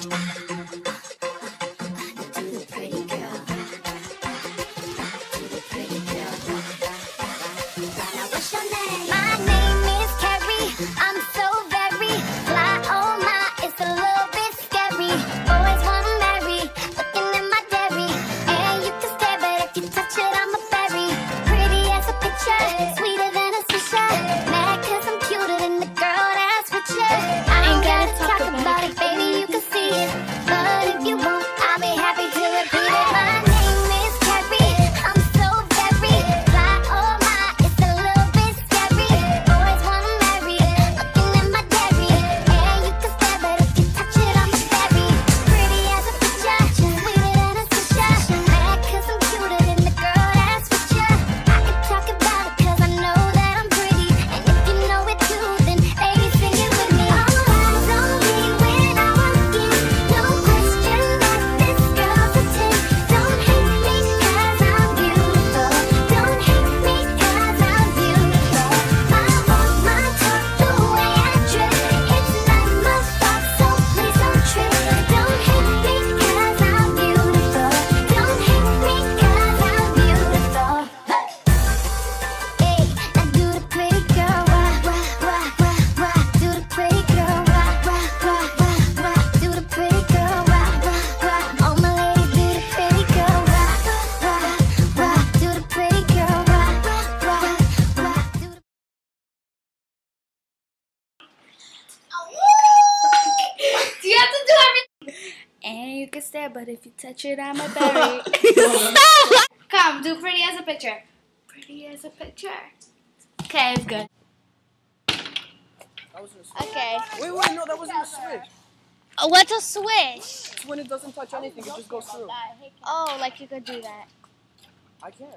Do you have to do everything? And you can stare, but if you touch it, I'm a berry. Stop! Come, do pretty as a picture. Pretty as a picture. Okay, it's good. Okay. Wait, no, that wasn't a switch. What's a swish? It's when it doesn't touch anything, it just goes through. Oh, like you could do that. I can't.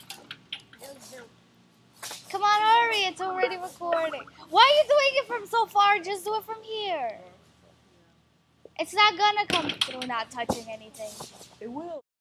Come on, hurry, it's already recording. Why are you doing it from so far? Just do it from here. It's not gonna come through not touching anything. It will.